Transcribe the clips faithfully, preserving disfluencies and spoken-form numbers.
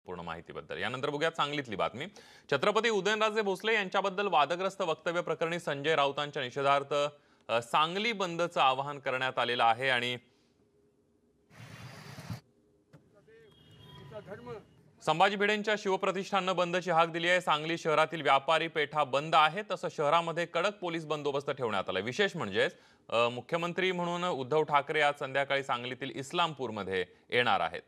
पूर्ण माहितीबद्दल। यानंतर बघूया सांगलीतली बातमी। छत्रपती उदयनराजे भोसले यांच्याबद्दल वादग्रस्त वक्तव्य प्रकरणी संजय राऊतांच्या निषेधार्थ सांगली बंदचं आवाहन करण्यात आलेलं आहे आणि संभाजी भिडेंच्या शिवप्रतिष्ठाननं बंदची हाक दिली आहे। सांगली शहरातील व्यापारी पेठा बंद आहे, तसं शहरामध्ये कडक पोलीस बंदोबस्त ठेवण्यात आला। विशेष म्हणजे मुख्यमंत्री म्हणून उद्धव ठाकरे आज संध्याकाळी सांगलीतील इस्लामपूरमध्ये येणार आहेत।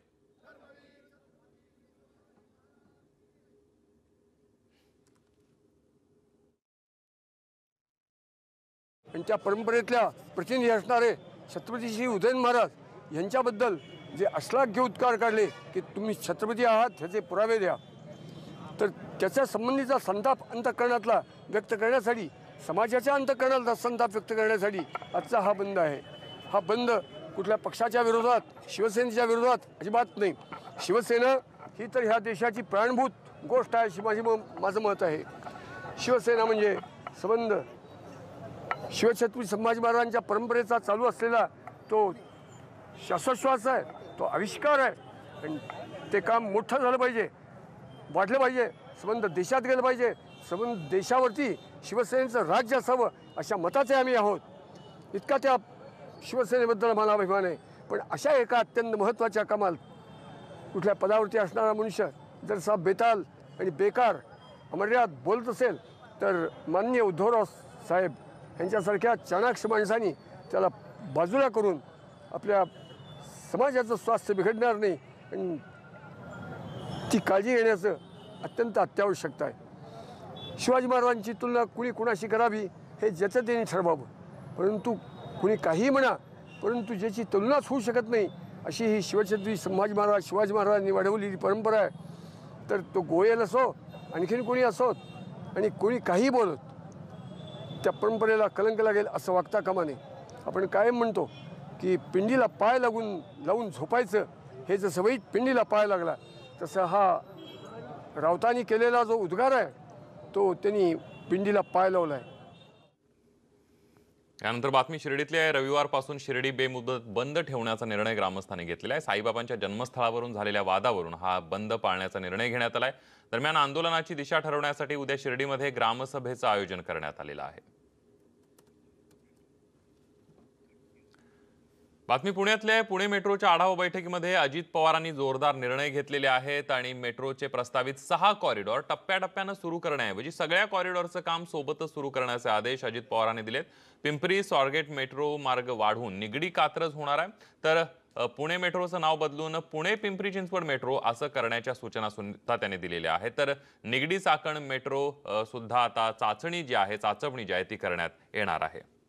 त्यांच्या परंपरेतल्या प्रतिनिधी असणारे छत्रपती श्री उदयन महाराज यांच्याबद्दल जे अश्लाघ्य उद्गार काढले की तुम्ही छत्रपती आहात ह्याचे पुरावे द्या, तर त्याच्या संबंधीचा संताप अंतःकरणातला व्यक्त करण्यासाठी, समाजाच्या अंतःकरणातला संताप व्यक्त करण्यासाठी आजचा हा बंद आहे। हा बंद कुठल्या पक्षाच्या विरोधात, शिवसेनेच्या विरोधात अजिबात नाही। शिवसेना ही तर ह्या देशाची प्राणभूत गोष्ट आहे अशी माझी माझं मत आहे। शिवसेना म्हणजे संबंध शिवछत्रपती संभाजी महाराजांच्या परंपरेचा चालू असलेला तो श्वासोच्छ्वास आहे, तो आविष्कार आहे आणि ते काम मोठं झालं पाहिजे, वाढलं पाहिजे, संबंध देशात गेलं पाहिजे, संबंध देशावरती शिवसेनेचं राज्य असावं अशा मताचे आम्ही आहोत। इतका त्या शिवसेनेबद्दल मला अभिमान आहे। पण अशा एका अत्यंत महत्त्वाच्या कामात कुठल्या पदावरती असणारा मनुष्य जर सा बेताल आणि बेकार अमर्याद बोलत असेल तर माननीय उद्धवराव साहेब यांच्यासारख्या चाणाक्ष माणसांनी त्याला बाजूला करून आपल्या समाजाचं स्वास्थ्य बिघडणार नाही आणि ती काळजी घेण्याचं अत्यंत अत्यावश्यकता आहे। शिवाजी महाराजांची तुलना कुणी कुणाशी करावी हे ज्याचं त्यांनी ठरवावं, परंतु कुणी काहीही म्हणा, परंतु ज्याची तुलनाच होऊ शकत नाही अशी ही शिवछत्रपती संभाजी महाराज शिवाजी महाराजांनी वाढवलेली परंपरा आहे। तर तो गोयल असो, आणखीन कोणी असोत, आणि कोणी काही बोलत त्या परंपरेला कलंक लागेल असं वागता कामा नये। आपण कायम म्हणतो की पिंडीला पाय लागून लावून झोपायचं, हे जसं वाईट पिंडीला पाय लागला तसं हा राऊतांनी केलेला जो उद्गार आहे तो त्यांनी पिंडीला पाय लावला आहे। यानंतर बातमी शिर्डीतली आहे। रविवारपासून शिर्डी बेमुदत बंद ठेवण्याचा निर्णय ग्रामस्थांनी घेतलेला आहे। साईबाबांच्या जन्मस्थळावरून झालेल्या वादावरून हा बंद पाळण्याचा निर्णय घेण्यात आलाय। दरम्यान आंदोलनाची दिशा ठरवण्यासाठी उद्या शिर्डीमध्ये ग्रामसभेचं आयोजन करण्यात आलेलं आहे। बातमी पुण्यातल्या आहे। पुणे मेट्रोच्या आढावा बैठकीमध्ये अजित पवारांनी जोरदार निर्णय घेतलेले आहेत आणि मेट्रोचे प्रस्तावित सहा कॉरिडॉर टप्प्याटप्प्याने सुरू करण्याऐवजी सगळ्या कॉरिडॉरचं काम सोबतच सुरू करण्याचे आदेश अजित पवारांनी दिलेत। पिंपरी स्वारगेट मेट्रो मार्ग वाढवून निगडी कात्रज होणार आहे, तर पुणे मेट्रोचं नाव बदलून पुणे पिंपरी चिंचवड मेट्रो असं करण्याच्या सूचना सुद्धा त्यांनी दिलेल्या आहेत। तर निगडी चाकण मेट्रो सुद्धा आता चाचणी जी आहे चाचपणी जी आहे ती करण्यात येणार आहे।